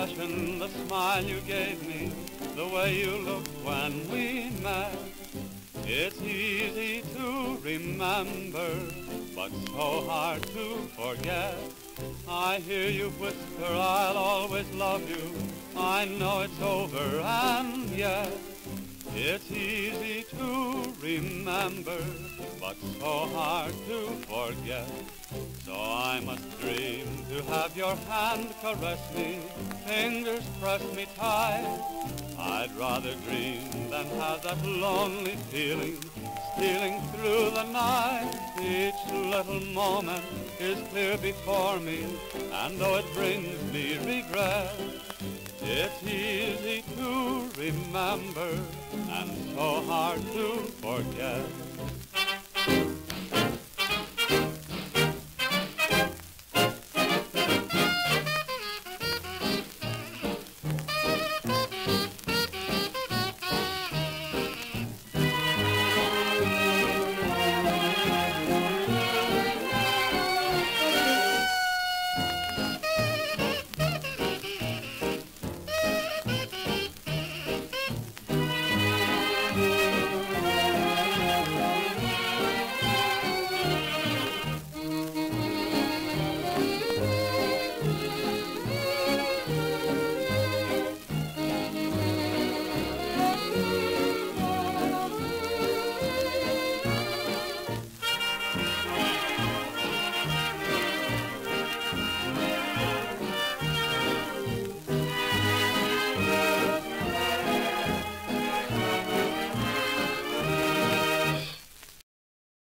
expression, the smile you gave me, the way you looked when we met. It's easy to remember, but so hard to forget. I hear you whisper, I'll always love you. I know it's over, and yet it's easy to remember, but so hard to forget. So I must dream to have your hand caress me, fingers press me tight. I'd rather dream than have that lonely feeling stealing through the night. Each little moment is clear before me, and though it brings me regret, it's easy to remember and so hard to forget.